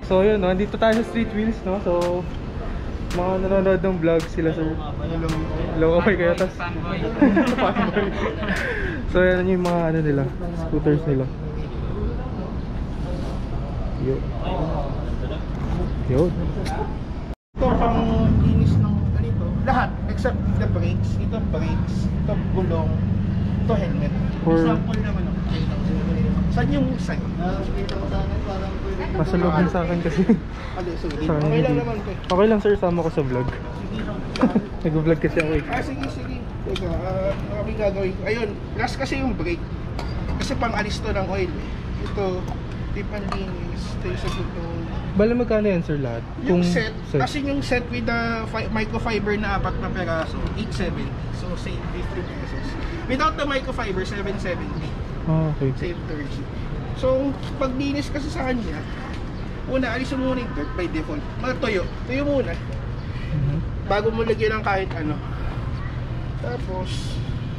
So yun, no? Dito tayo sa Street Wheels, no? So mga nanonood ng vlog sila, sir. Hello, okay kayo? Tas fanboy. So yan yung mga ano nila, scooters nila. Yun. Ito pang linis ng ganito. Lahat except the brakes. Ito brakes, ito gulong, ito helmet. Example naman ako. Saan yung sign? Nasa loob din sa akin kasi. Okay lang naman ko. Okay lang sir, sama ko sa vlog. Nag-vlog kasi ako eh. Sige, sige. Teka, maraming gagawin ko. Ayun, last kasi yung brake. Kasi pang alis to ng oil eh. Ito, di panlinis. Ito yung sa gulong. Bala magkano yan sir lahat? Yung set, kasi yung set with the microfiber na 4 na peraso, 870. So save 50 pesos. Without the microfiber, 770. Oh, okay. Save 30. So, pag linis kasi sa kanya, una, alisin mo muna yung dirt by default. Tuyo muna. Bago mo lagyan ng kahit ano. Tapos,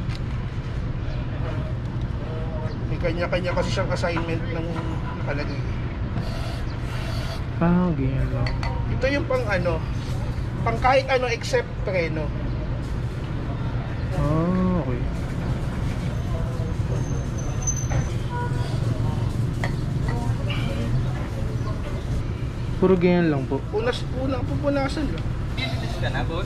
may kanya-kanya kasi siyang assignment ng nakalagay. Ganyan lang. Ito yung pang ano, pang kahit ano except preno. Okay. Puro ganyan lang po. Unang pupunasan lang. Business ka na, boss?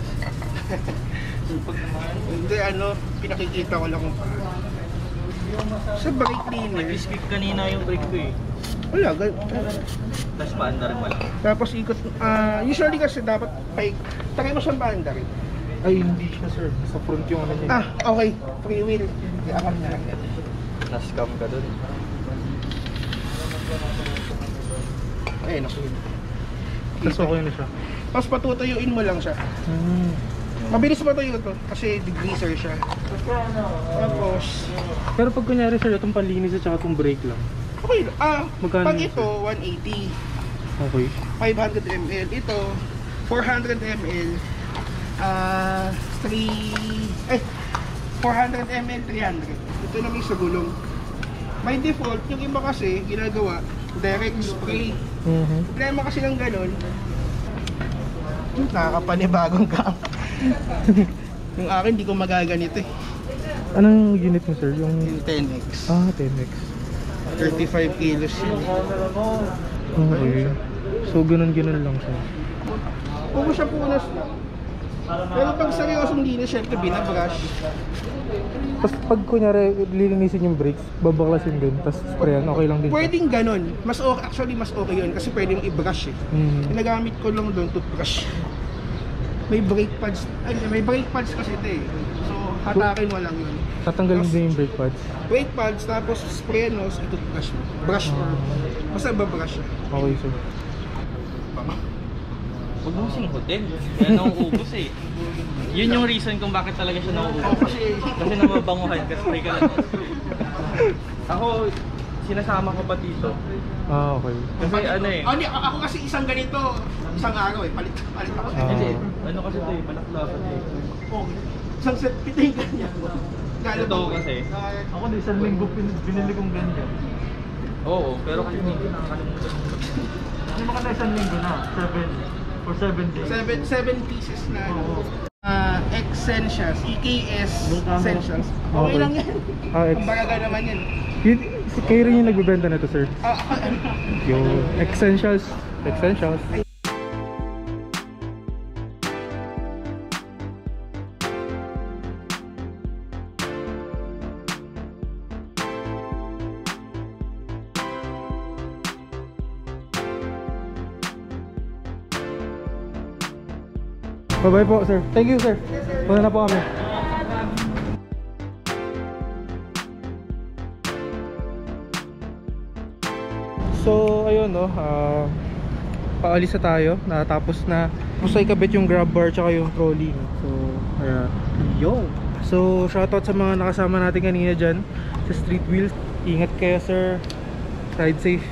Hindi ano, pinakikita ko lang kung paano. Sa brake linis. Nag-skip kanina yung brake ko eh. Wala, Tapos paandar mo lang. tapos ikot, usually kasi dapat, tagay mo siyang paanda rin. Ay, hindi siya sir. Sa front yung ano niya. Okay, free wheel. Iakap na lang yan. Na-scam ka dun. Ayun, okay. Tapos okay na siya. Tapos patutuyuin mo lang siya. Mabilis matuyo to kasi degreaser siya. Tapos, Pero pag kunyari sir, itong panlinis at saka itong brake lang. okay, Magkano pag yun, ito, 180. Okay. 500 ml. Ito, 400 ml. 400 ml, 300. Ito naman sa gulong. By default, yung iba kasi, ginagawa, direct spray. Problema kasi ng ganun, nakakapanibagong ka. Yung akin, di ko magaganito eh. Anong unit mo sir? Yung 10X. 10X. 35 kilos yun. Okay. So ganun lang siya. Kung mo siya punas lang. Pero pag seryosong linis, syempre binabrush. Tapos pag kunyari lilinisin yung brakes, babaklasin din, tapos sprayan, okay lang din. Pwedeng ganun. Actually, mas okay yun kasi pwede mong i-brush eh. Ginagamit ko lang doon toothbrush. May brake pads. May brake pads kasi ito eh. So, hatakin mo lang yun. Tatanggalin din yung brake pads. Brake pads, tapos spray nose, i-toothbrush mo. Brush mo. Basta babrush siya. Okay sir. Huwag mo sing hotel. Yan ang ubos eh. Yun yung reason kung bakit talaga siya nauubos. Kasi namabanguhan ka, spray ka lang. Ako, sinasama ko pa dito. Okay. Kasi ano eh. Ako kasi isang ganito, isang araw eh, palit ako. Hindi, ano kasi ito eh, palaklasan eh. Okay. Isang set, piting ganyan. Ito kasi. Ako na isang linggo binili kong ganyan. Oo, pero kasi hindi nakakalimutan. Hindi mo ka na isang linggo na, 7 days. 7 pieces na ano. Essentials, EKS Essentials. Okay lang yan. Ang baraga naman yan. Kayo rin yung nagbebenta na to sir? Yung Essentials. Bye-bye po sir. Thank you sir. Punta na po kami. So ayun no, paalis na tayo. Natapos na. Tapos ay kabit yung grab bar tsaka yung trolley no? So ayan. Yo. So shoutout sa mga nakasama natin kanina dyan sa Street Wheels. Ingat kayo sir. Ride safe.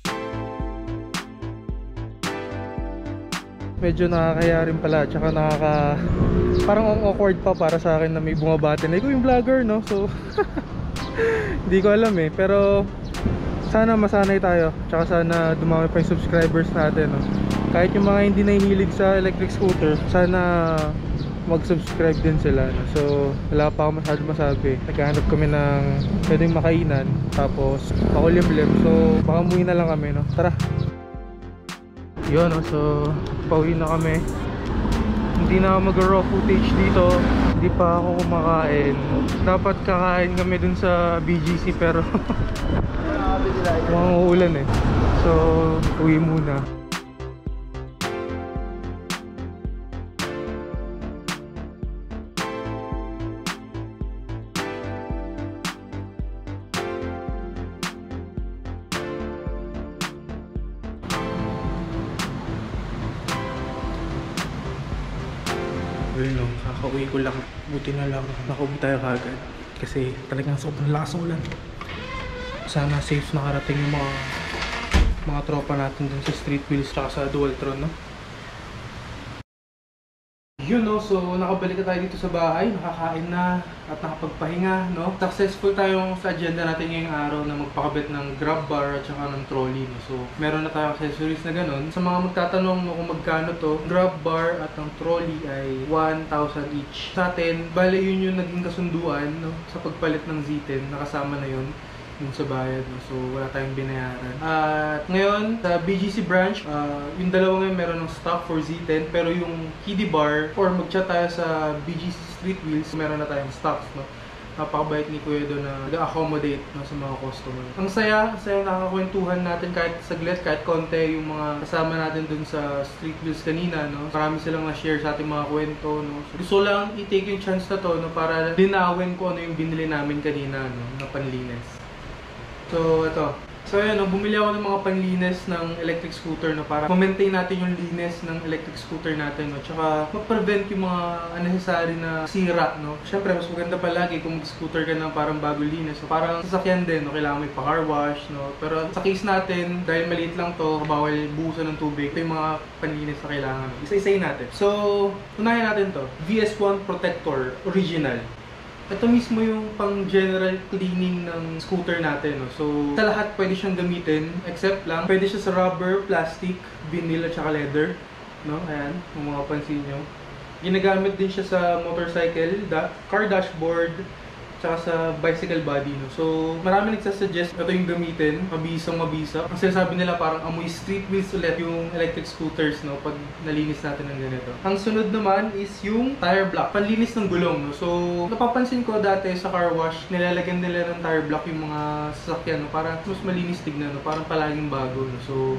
Medyo nakakaya rin pala, tsaka parang awkward pa para sa akin na may bumabati na ikaw yung vlogger no, so hindi ko alam eh, pero sana masanay tayo, tsaka sana dumami pa yung subscribers natin, no? Kahit yung mga hindi nahihilig sa electric scooter, sana mag-subscribe din sila, no? So wala pa ako masyado masabi. Naghahanap kami ng pwedeng makainan, tapos makulimlim. So baka umuwi na lang kami, no? Tara. Yun, no? So pauwi na kami. Hindi na ako mag-raw footage dito. Hindi pa ako kumakain. Dapat kakain kami dun sa BGC pero mukhang uulan eh. So uwi muna. Ayun, no, kakauwi ko lang. Buti na lang nakauwi tayo kagad kasi talagang sobrang lakas ng ulan. Sana safe nakarating yung mga tropa natin dun sa Street Wheels tsaka sa Dualtron, no? Yun, no, so nakabalik na tayo dito sa bahay, nakakain na at nakapagpahinga, no? Successful tayong sa agenda natin ngayong araw na magpakabit ng grab bar at saka ng trolley, no? So meron na tayong accessories na ganun. Sa mga magtatanong, no, kung magkano to, grab bar at ang trolley ay 1,000 each. Sa atin, bale yun yung naging kasunduan, no, sa pagpalit ng Z10, nakasama na yun yung sa bayad, no? So wala tayong binayaran. At ngayon sa BGC branch, yung dalawa ngayon meron ng stock for Z10, pero yung KD bar or mag-chat tayo sa BGC Street Wheels, meron na tayong stocks, no? Napakabait ni Kuya doon na nag-accommodate, no, sa mga customer. Ang saya nakakakwentuhan natin kahit saglit, kahit konti yung mga kasama natin doon sa Street Wheels kanina, no? Marami silang na-share sa ating mga kwento, no? So, gusto lang i-take yung chance na to, no, para linawin ko ano yung binili namin kanina, no, na panlinis. So, ito. So, ayan, no, bumili ako ng mga panlinis ng electric scooter, no, para ma-maintain natin yung linis ng electric scooter natin, no, tsaka ma-prevent yung mga unnecessary na sira, no. Siyempre, mas maganda palagi kung mag-scooter ka ng parang bago linis. So, parang sasakyan din, no, kailangan may pa-car wash, no. Pero sa case natin, dahil maliit lang to, bawal buhusan ng tubig, ito yung mga panlinis na kailangan. Isa-isayin natin. So, unahin natin to. VS1 Protector Original. Ito mismo yung pang general cleaning ng scooter natin, no? So, sa lahat pwede siyang gamitin, except lang, pwede siya sa rubber, plastic, vinyl at saka leather, no? Ayan, kung makapansin nyo. Ginagamit din siya sa motorcycle, car dashboard, tsaka sa bicycle body, no? So, marami nagsasuggest ito yung gamitin, mabisa. Ang sinasabi nila parang amoy street wheels ulit yung electric scooters, no? Pag nalinis natin ng ganito. Ang sunod naman is yung tire block, panlinis ng gulong, no? So, napapansin ko dati sa car wash, nilalagyan nila ng tire block yung mga sasakyan, no? Para mas malinis tignan, no? Parang palaging bago, no? So,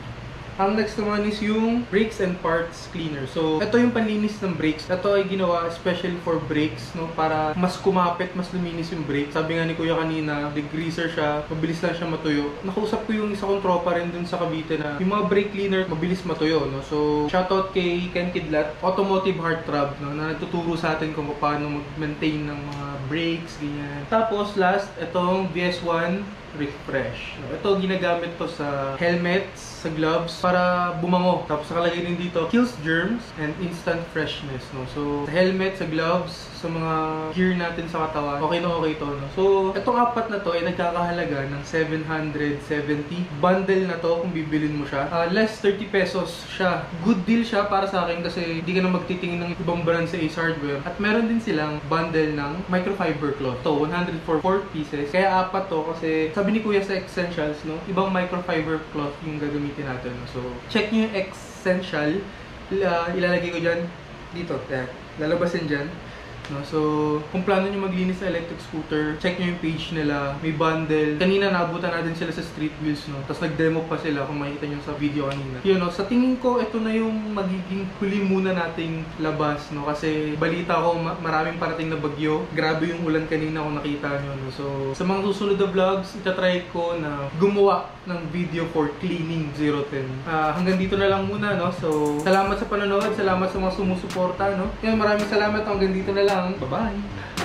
ang next naman is yung brakes and parts cleaner. So, ito yung panlinis ng brakes. Ito ay ginawa especially for brakes, no? Para mas kumapit, mas luminis yung brake. Sabi nga ni Kuya kanina, degreaser siya, mabilis lang siya matuyo. Nakausap ko yung isa kong tropa rin dun sa Cavite na yung mga brake cleaner, mabilis matuyo, no? So, shoutout kay Ken Kidlat, Automotive Heartthrob, no? Na nagtuturo sa atin kung paano mag-maintain ng mga brakes, ganyan. Tapos, last, itong VS1 Refresh. Ito, ginagamit to sa helmets, sa gloves, para bumango. Tapos nakalagay din dito, kills germs and instant freshness, no? So, sa helmet, sa gloves, sa mga gear natin sa katawan, okay na okay to, no? So, itong apat na to ay nagkakahalaga ng 770. Bundle na to kung bibilin mo siya. Less 30 pesos siya. Good deal siya para sa akin kasi hindi ka na magtitingin ng ibang brand sa Ace Hardware. At meron din silang bundle ng microfiber cloth. To 104 pieces. Kaya apat to kasi sabi ni Kuya sa Essentials, no? Ibang microfiber cloth yung gagamitin natin, no? So, check nyo yung Essential. Ilalagay ko dyan dito. Lalabasin dyan. No? So, kung plano nyo maglinis sa electric scooter, check nyo yung page nila. May bundle. Kanina naabutan natin sila sa Street Wheels, no? Tapos nag-demo pa sila kung makikita nyo sa video kanina. Yun, no? Sa tingin ko, ito na yung magiging huli muna nating labas, no? Kasi balita ko maraming parating na bagyo. Grabe yung ulan kanina kung nakita nyo, no? So, sa mga susunod na vlogs, itatry ko na gumawa ng video for cleaning 010. Hanggang dito na lang muna, no? So, salamat sa panonood, salamat sa mga sumusuporta, no? Yan, maraming salamat. Hanggang dito na lang. Bye-bye!